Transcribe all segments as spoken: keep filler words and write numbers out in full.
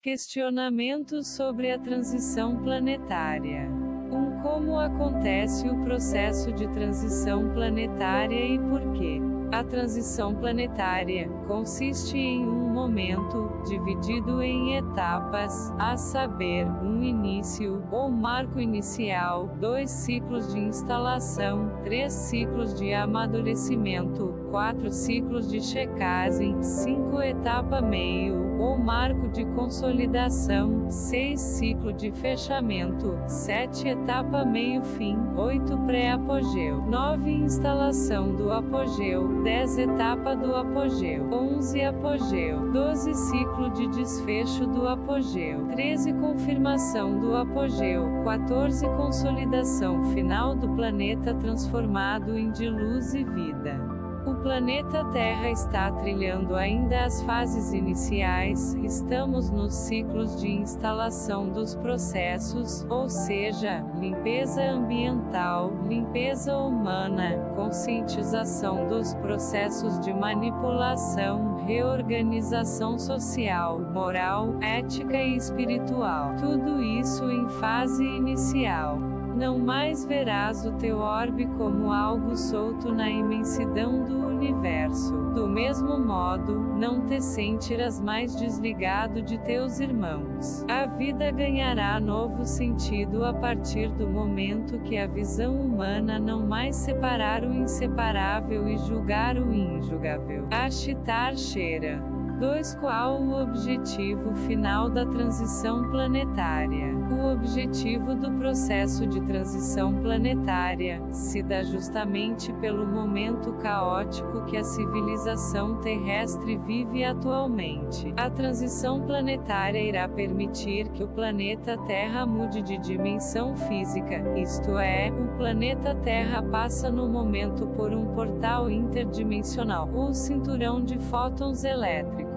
Questionamentos sobre a transição planetária. um Como acontece o processo de transição planetária e por quê? A transição planetária consiste em um momento, dividido em etapas, a saber, um início, ou marco inicial, dois ciclos de instalação, três ciclos de amadurecimento, quatro ciclos de checagem, cinco etapa meio, ou marco de consolidação, seis ciclo de fechamento, sete etapa meio fim, oito pré-apogeu, nove instalação do apogeu, dez etapa do apogeu, onze apogeu, doze ciclo de desfecho do apogeu, treze confirmação do apogeu, quatorze consolidação final do planeta transformado em de luz e vida. O planeta Terra está trilhando ainda as fases iniciais, estamos nos ciclos de instalação dos processos, ou seja, limpeza ambiental, limpeza humana, conscientização dos processos de manipulação, reorganização social, moral, ética e espiritual. Tudo isso em fase inicial. Não mais verás o teu orbe como algo solto na imensidão do universo. Do mesmo modo, não te sentirás mais desligado de teus irmãos. A vida ganhará novo sentido a partir do momento que a visão humana não mais separar o inseparável e julgar o injugável. Ashitar Shera. dois Qual o objetivo final da transição planetária? O objetivo do processo de transição planetária se dá justamente pelo momento caótico que a civilização terrestre vive atualmente. A transição planetária irá permitir que o planeta Terra mude de dimensão física, isto é, o planeta Terra passa no momento por um portal interdimensional, ou cinturão de fótons elétricos.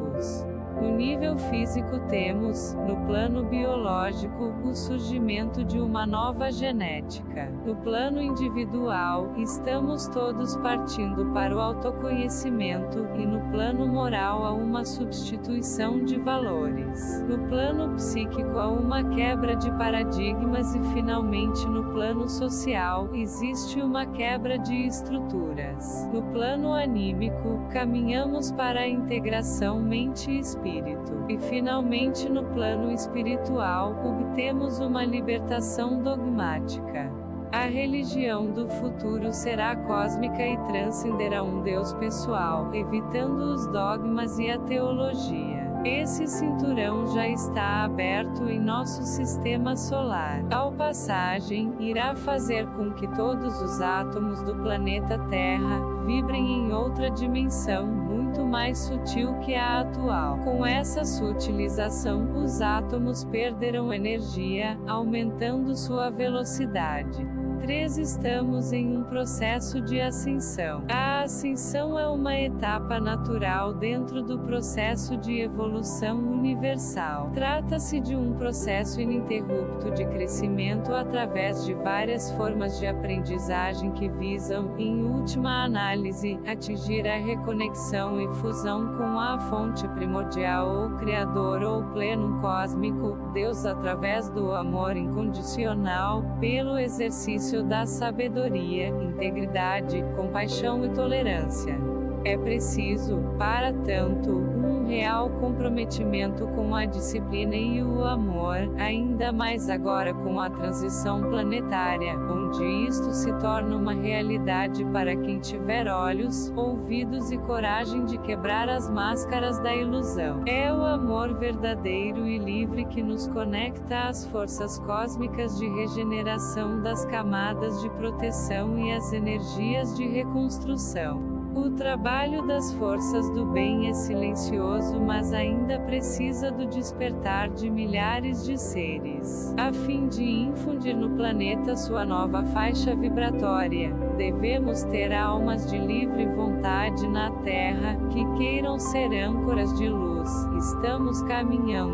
No nível físico temos, no plano biológico, o surgimento de uma nova genética. No plano individual, estamos todos partindo para o autoconhecimento, e no plano moral há uma substituição de valores. No plano psíquico há uma quebra de paradigmas e finalmente no plano social, existe uma quebra de estruturas. No plano anímico, caminhamos para a integração mente e espírito. E finalmente no plano espiritual, obtemos uma libertação dogmática. A religião do futuro será cósmica e transcenderá um Deus pessoal, evitando os dogmas e a teologia. Esse cinturão já está aberto em nosso sistema solar. Ao passagem, irá fazer com que todos os átomos do planeta Terra vibrem em outra dimensão, muito mais sutil que a atual. Com essa sutilização, os átomos perderão energia, aumentando sua velocidade. três Estamos em um processo de ascensão. A ascensão é uma etapa natural dentro do processo de evolução universal. Trata-se de um processo ininterrupto de crescimento através de várias formas de aprendizagem que visam, em última análise, atingir a reconexão e fusão com a fonte primordial ou criador ou pleno cósmico, Deus através do amor incondicional, pelo exercício da sabedoria, integridade, compaixão e tolerância. É preciso, para tanto, um real comprometimento com a disciplina e o amor, ainda mais agora com a transição planetária, onde isto se torna uma realidade para quem tiver olhos, ouvidos e coragem de quebrar as máscaras da ilusão. É o amor verdadeiro e livre que nos conecta às forças cósmicas de regeneração das camadas de proteção e às energias de reconstrução. O trabalho das forças do bem é silencioso, mas ainda precisa do despertar de milhares de seres. A fim de infundir no planeta sua nova faixa vibratória, devemos ter almas de livre vontade na Terra, que queiram ser âncoras de luz. Estamos caminhando,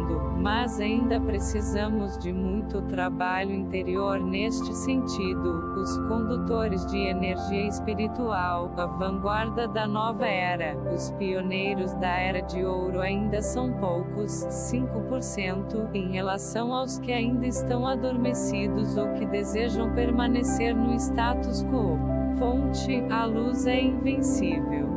mas ainda precisamos de muito trabalho interior neste sentido. Os condutores de energia espiritual, a vanguarda da nova era, os pioneiros da era de ouro ainda são poucos, cinco por cento, em relação aos que ainda estão adormecidos ou que desejam permanecer no status quo. Fonte: a luz é invencível.